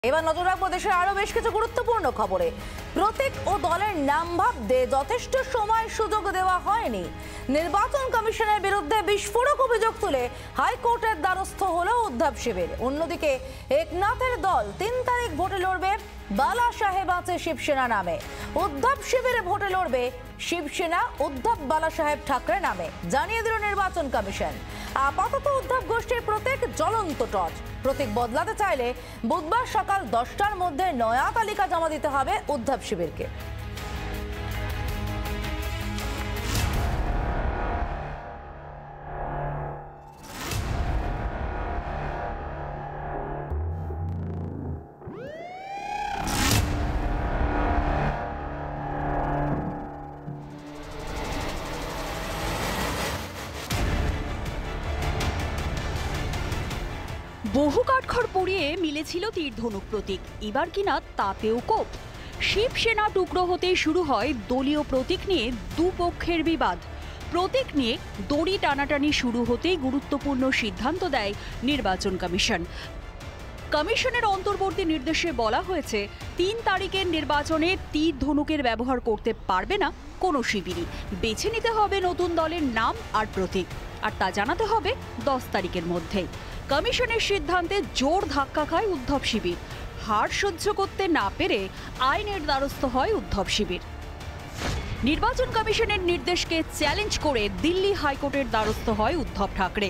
এবার নজর রাখবো দেশের আরো বেশ কিছু গুরুত্বপূর্ণ খবরে। প্রতীক ও দলের নাম ভাবতে যথেষ্ট সময় সুযোগ দেওয়া হয়নি। নির্বাচন কমিশনের বিরুদ্ধে বিস্ফোরক অভিযোগ তুলে হাইকোর্টের দ্বারস্থ হলো উদ্ধব শিবির। অন্যদিকে একনাথের দল ৩ তারিখ ভোটে লড়বে বালা সাহেব আছে শিবসেনা নামে। উদ্ধব শিবির ভোটে লড়বে শিবসেনা উদ্ধব বালা সাহেব ঠাকরে নামে জানিয়ে দিল নির্বাচন কমিশন। আপাতত উদ্ধব গোষ্ঠীর প্রতীক জ্বলন্ত টর্চ। প্রতীক বদলাতে চাইলে বুধবার সকাল 10টার মধ্যে নয়া তালিকা জমা দিতে হবে উদ্ধব শিবিরকে। বহু কাঠখড় পুড়িয়ে মিলেছিল তীর ধনুক প্রতীক, এবার কিনা তাতেও কোপ। শিবসেনা টুকরো হতে শুরু হয় দলীয় প্রতীক নিয়ে দুপক্ষের বিবাদ। প্রতীক নিয়ে দড়ি টানাটানি শুরু হতেই গুরুত্বপূর্ণ সিদ্ধান্ত দেয় নির্বাচন কমিশন। কমিশনের অন্তর্বর্তী নির্দেশে বলা হয়েছে ৩ তারিখের নির্বাচনে তীর ধনুকের ব্যবহার করতে পারবে না কোনো শিবিরই। বেছে নিতে হবে নতুন দলের নাম আর প্রতীক, আর তা জানাতে হবে 10 তারিখের মধ্যেই। কমিশনের সিদ্ধান্তে জোর ধাক্কা খায় উদ্ধব শিবির। হার সহ্য করতে না পেরে আইনের দ্বারস্থ হয় উদ্ধব শিবির। নির্বাচন কমিশনের নির্দেশকে চ্যালেঞ্জ করে দিল্লি হাইকোর্টের দ্বারস্থ হয় উদ্ধব ঠাকরে।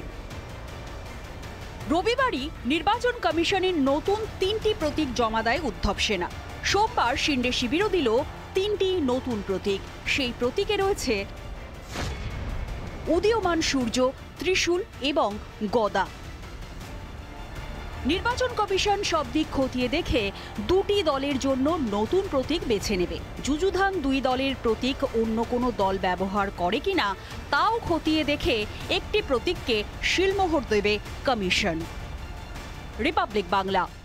রবিবারই নির্বাচন কমিশনের নতুন 3টি প্রতীক জমা দেয় উদ্ধব সেনা। সোমবার শিন্ডে শিবিরও দিল 3টি নতুন প্রতীক। সেই প্রতীকে রয়েছে উদীয়মান সূর্য, ত্রিশূল এবং গদা। নির্বাচন কমিশন সব দিক খতিয়ে দেখে 2টি দলের জন্য নতুন প্রতীক বেছে নেবে। যুযুধান 2 দলের প্রতীক অন্য কোনো দল ব্যবহার করে কিনা তাও খতিয়ে দেখে একটি প্রতীককে শিলমোহর দেবে কমিশন। রিপাবলিক বাংলা।